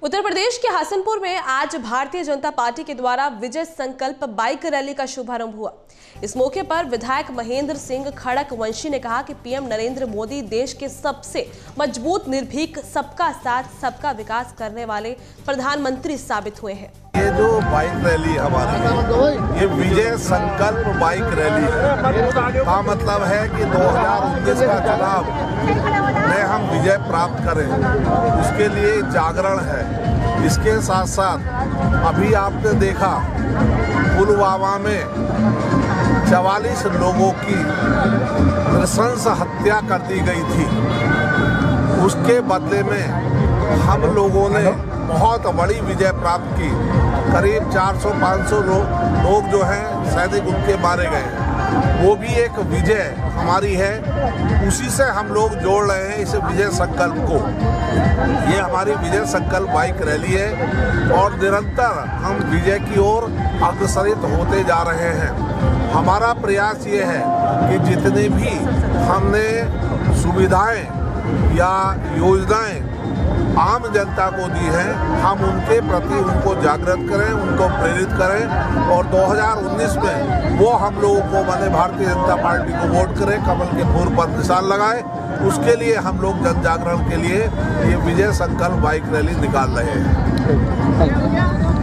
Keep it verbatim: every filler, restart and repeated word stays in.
उत्तर प्रदेश के हसनपुर में आज भारतीय जनता पार्टी के द्वारा विजय संकल्प बाइक रैली का शुभारंभ हुआ। इस मौके पर विधायक महेंद्र सिंह खड़कवंशी ने कहा कि पीएम नरेंद्र मोदी देश के सबसे मजबूत, निर्भीक, सबका साथ सबका विकास करने वाले प्रधानमंत्री साबित हुए हैं। ये जो बाइक रैली हमारी, ये विजय संकल्प बाइक रैली है। का मतलब है कि दो हज़ार उन्नीस का चुनाव में हम विजय प्राप्त करें, उसके लिए जागरण है। इसके साथ साथ अभी आपने देखा पुलवामा में चवालीस लोगों की नृशंस हत्या कर दी गई थी। उसके बदले में हम लोगों ने बहुत बड़ी विजय प्राप्त की। करीब चार सौ पाँच सौ लोग लोग जो हैं सैनिक उनके मारे गए हैं। वो भी एक विजय हमारी है। उसी से हम लोग जोड़ रहे हैं इस विजय संकल्प को। ये हमारी विजय संकल्प बाइक रैली है और निरंतर हम विजय की ओर अग्रसरित होते जा रहे हैं। हमारा प्रयास ये है कि जितने भी हमने सुविधाएं या योजनाएं आम जनता को दी है, हम उनके प्रति उनको जागृत करें, उनको प्रेरित करें और दो हज़ार उन्नीस में वो हम लोगों को माने भारतीय जनता पार्टी को वोट करें, कमल के फूल पर निशान लगाए। उसके लिए हम लोग जन जागरण के लिए ये विजय संकल्प बाइक रैली निकाल रहे हैं।